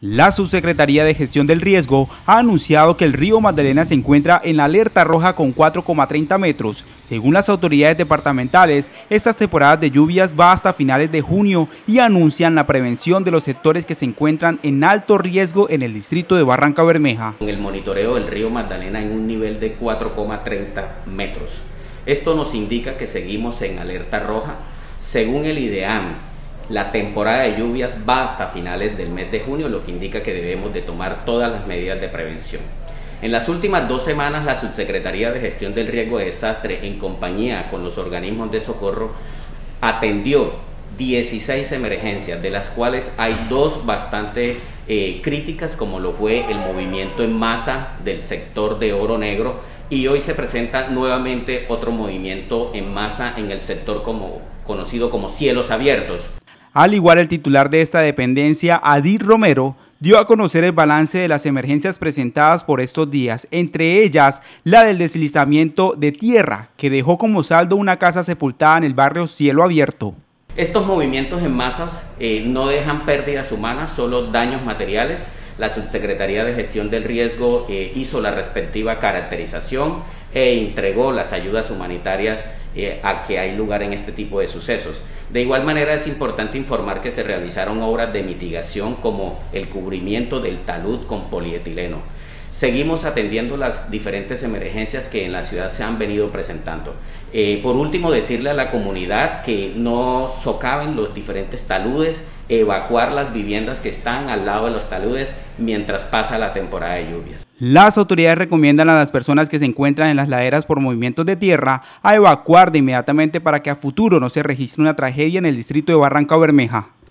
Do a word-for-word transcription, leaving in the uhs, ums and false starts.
La Subsecretaría de Gestión del Riesgo ha anunciado que el río Magdalena se encuentra en la alerta roja con cuatro coma treinta metros. Según las autoridades departamentales, estas temporadas de lluvias va hasta finales de junio y anuncian la prevención de los sectores que se encuentran en alto riesgo en el distrito de Barrancabermeja. Con el monitoreo del río Magdalena en un nivel de cuatro coma treinta metros. Esto nos indica que seguimos en alerta roja. Según el IDEAM, la temporada de lluvias va hasta finales del mes de junio, lo que indica que debemos de tomar todas las medidas de prevención. En las últimas dos semanas, la Subsecretaría de Gestión del Riesgo de Desastre, en compañía con los organismos de socorro, atendió dieciséis emergencias, de las cuales hay dos bastante eh, críticas, como lo fue el movimiento en masa del sector de Oro Negro, y hoy se presenta nuevamente otro movimiento en masa en el sector como, conocido como Cielos Abiertos. Al igual, el titular de esta dependencia, Adir Romero, dio a conocer el balance de las emergencias presentadas por estos días, entre ellas la del deslizamiento de tierra, que dejó como saldo una casa sepultada en el barrio Cielo Abierto. Estos movimientos en masas eh, no dejan pérdidas humanas, solo daños materiales. La Subsecretaría de Gestión del Riesgo eh, hizo la respectiva caracterización e entregó las ayudas humanitarias eh, a que hay lugar en este tipo de sucesos. De igual manera, es importante informar que se realizaron obras de mitigación como el cubrimiento del talud con polietileno. Seguimos atendiendo las diferentes emergencias que en la ciudad se han venido presentando. Eh, por último, decirle a la comunidad que no socaven los diferentes taludes, evacuar las viviendas que están al lado de los taludes mientras pasa la temporada de lluvias. Las autoridades recomiendan a las personas que se encuentran en las laderas por movimientos de tierra a evacuar de inmediatamente para que a futuro no se registre una tragedia en el distrito de Barrancabermeja.